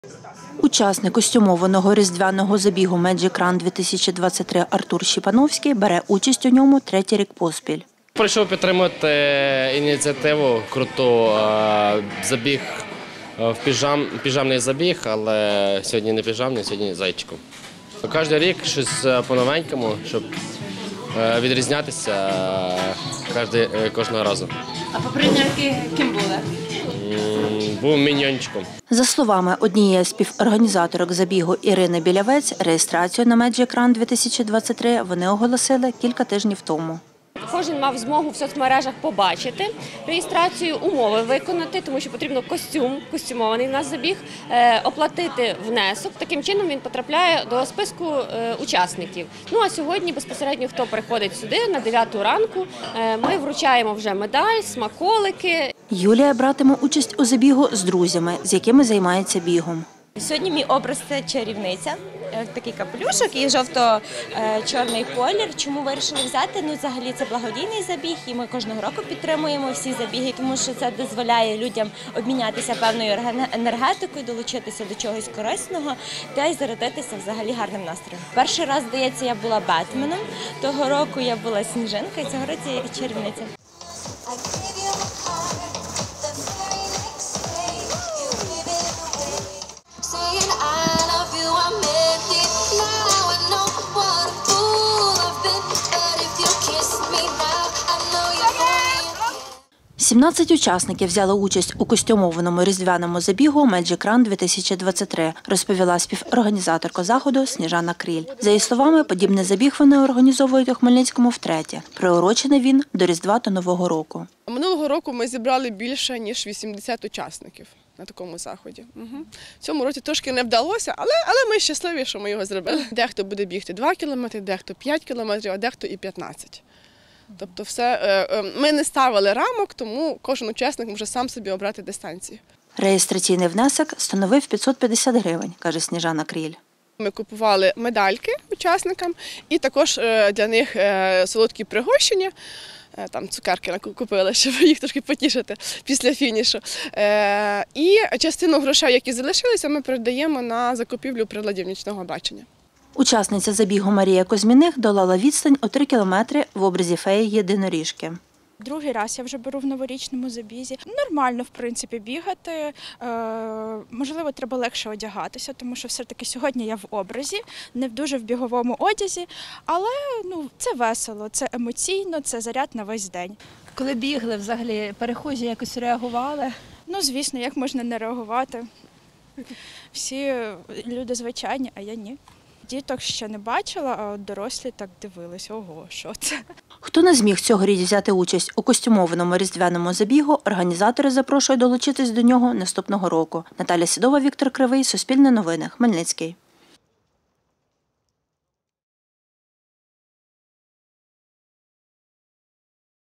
Учасник костюмованого різдвяного забігу Magic Run 2023 Артур Щепановський бере участь у ньому третій рік поспіль. Прийшов підтримати ініціативу, круту забіг, піжамний забіг, але сьогодні не піжамний, сьогодні зайчиком. Кожен рік щось по-новенькому, щоб відрізнятися кожного разу. А попередні роки ким були? Був міньйончиком. За словами однієї з співорганізаторок забігу Ірини Білявець, реєстрацію на Magic Run 2023 вони оголосили кілька тижнів тому. Кожен мав змогу в соцмережах побачити реєстрацію, умови виконати, тому що потрібно костюмований в нас забіг, оплатити внесок. Таким чином він потрапляє до списку учасників. Ну а сьогодні безпосередньо, хто приходить сюди на 9 ранку, ми вручаємо вже медаль, смаколики. Юлія братиме участь у забігу з друзями, з якими займається бігом. Сьогодні мій образ – це чарівниця, такий капелюшок і жовто-чорний колір. Чому вирішили взяти? Ну, взагалі, це благодійний забіг, і ми кожного року підтримуємо всі забіги, тому що це дозволяє людям обмінятися певною енергетикою, долучитися до чогось корисного та й зарядитися взагалі гарним настроєм. Перший раз, здається, я була Бетменом, того року я була Сніжинка, і цього року я чарівниця. I love you, I meant it. Now I know what a fool I've been. But if you kiss me now, I know you're lying. 17 учасників взяли участь у костюмованому різдвяному забігу Magic Run 2023, розповіла співорганізаторка заходу Сніжана Кріль. За її словами, подібний забіг вони організовують у Хмельницькому втретє. Приурочений він до Різдва та Нового року. Минулого року ми зібрали більше, ніж 80 учасників на такому заході. В цьому році трошки не вдалося, але ми щасливі, що ми його зробили. Дехто буде бігти 2 кілометри, дехто 5 кілометрів, а дехто і 15. Тобто ми не ставили рамок, тому кожен учасник може сам собі обрати дистанцію. Реєстраційний внесок становив 550 гривень, каже Сніжана Кріль. Ми купували медальки учасникам і також для них солодкі пригощення. Там цукерки купили, щоб їх трошки потішити після фінішу. І частину грошей, які залишилися, ми передаємо на закупівлю приладів нічного бачення. Учасниця забігу Марія Козьміних долала відстань у 3 кілометри в образі феї-єдиноріжки. Другий раз я вже беру в новорічному забізі. Нормально, в принципі, бігати. Можливо, треба легше одягатися, тому що все-таки сьогодні я в образі, не дуже в біговому одязі. Але це весело, це емоційно, це заряд на весь день. Коли бігли, взагалі, перехожі якось реагували? Ну, звісно, як можна не реагувати? Всі люди звичайні, а я ні. Діток ще не бачила, а дорослі так дивились. Ого, що це? Хто не зміг цьогоріч взяти участь у костюмованому різдвяному забігу, організатори запрошують долучитись до нього наступного року. Наталя Сідова, Віктор Кривий, Суспільне новини, Хмельницький.